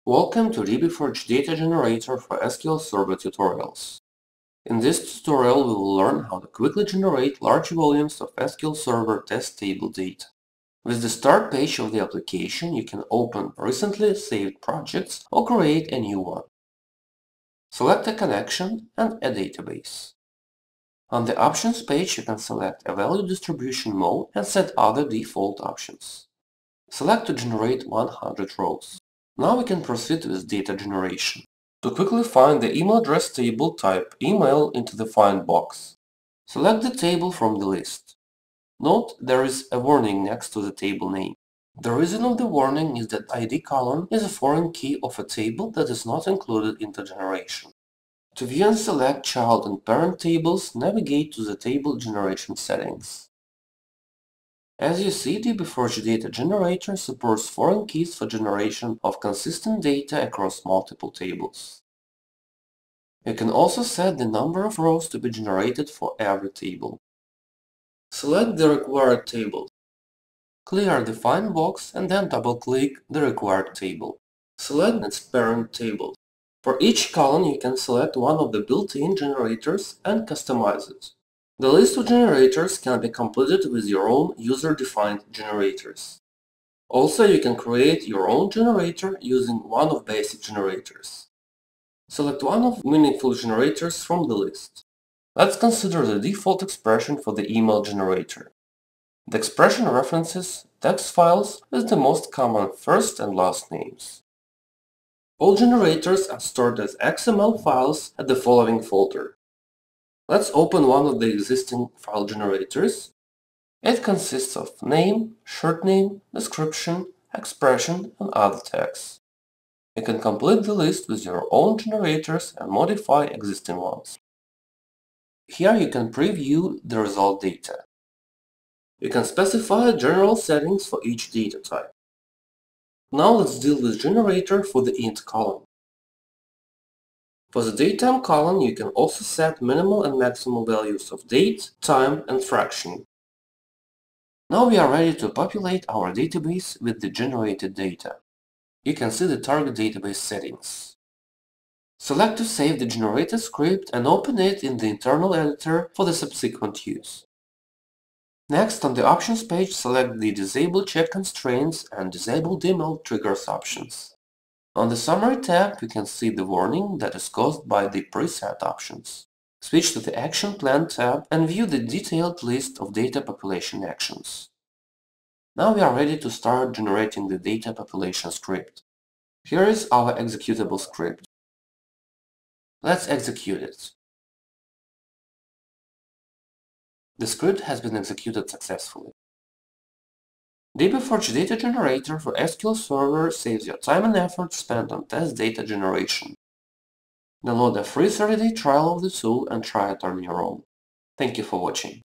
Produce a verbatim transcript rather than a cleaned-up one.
Welcome to dbForge Data Generator for S Q L Server tutorials. In this tutorial, we will learn how to quickly generate large volumes of S Q L Server test table data. With the start page of the application, you can open recently saved projects or create a new one. Select a connection and a database. On the Options page, you can select a value distribution mode and set other default options. Select to generate one hundred rows. Now we can proceed with data generation. To quickly find the email address table, type email into the find box. Select the table from the list. Note there is a warning next to the table name. The reason of the warning is that I D column is a foreign key of a table that is not included in the generation. To view and select child and parent tables, navigate to the table generation settings. As you see, dbForge Data Generator supports foreign keys for generation of consistent data across multiple tables. You can also set the number of rows to be generated for every table. Select the required table. Clear the find box and then double-click the required table. Select its parent table. For each column, you can select one of the built-in generators and customize it. The list of generators can be completed with your own user-defined generators. Also, you can create your own generator using one of basic generators. Select one of meaningful generators from the list. Let's consider the default expression for the email generator. The expression references text files with the most common first and last names. All generators are stored as X M L files at the following folder. Let's open one of the existing file generators. It consists of name, short name, description, expression, and other tags. You can complete the list with your own generators and modify existing ones. Here you can preview the result data. You can specify general settings for each data type. Now let's deal with generator for the int column. For the datetime column, you can also set minimal and maximal values of date, time, and fraction. Now we are ready to populate our database with the generated data. You can see the target database settings. Select to save the generated script and open it in the internal editor for the subsequent use. Next, on the Options page, select the Disable Check Constraints and Disable Email Triggers options. On the Summary tab, you can see the warning that is caused by the preset options. Switch to the Action Plan tab and view the detailed list of data population actions. Now we are ready to start generating the data population script. Here is our executable script. Let's execute it. The script has been executed successfully. dbForge Data Generator for S Q L Server saves your time and effort spent on test data generation. Download a free thirty day trial of the tool and try it on your own. Thank you for watching.